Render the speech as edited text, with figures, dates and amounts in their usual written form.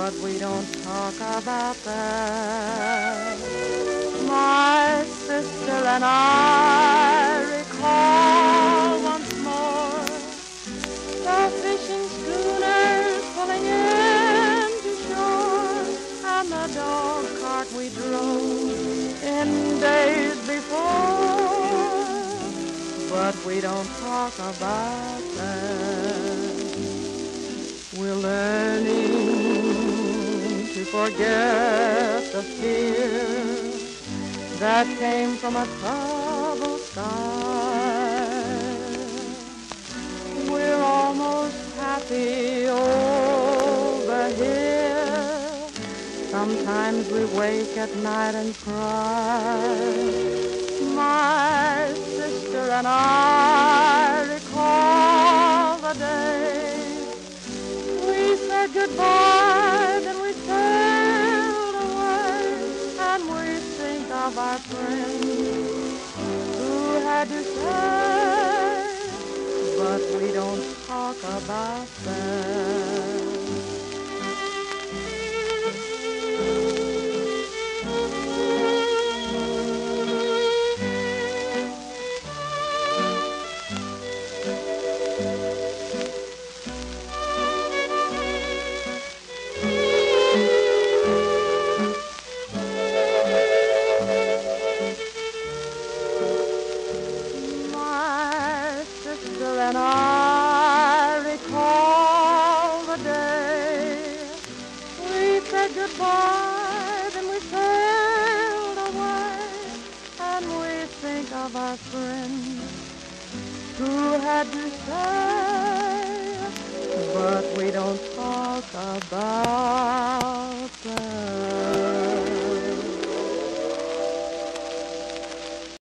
but we don't talk about that. My sister and I recall once more the fishing schooners pulling in to shore, and the dog cart we drove in days before, but we don't talk about that. We're learning to forget the fear that came from a troubled sky. We're almost happy over here. Sometimes we wake at night and cry. My sister and I recall the day we said goodbye, then we sailed away, and we think of our friends who had to stay, but we don't talk about that. And I recall the day we said goodbye, then we sailed away, and we think of our friends who had to stay, but we don't talk about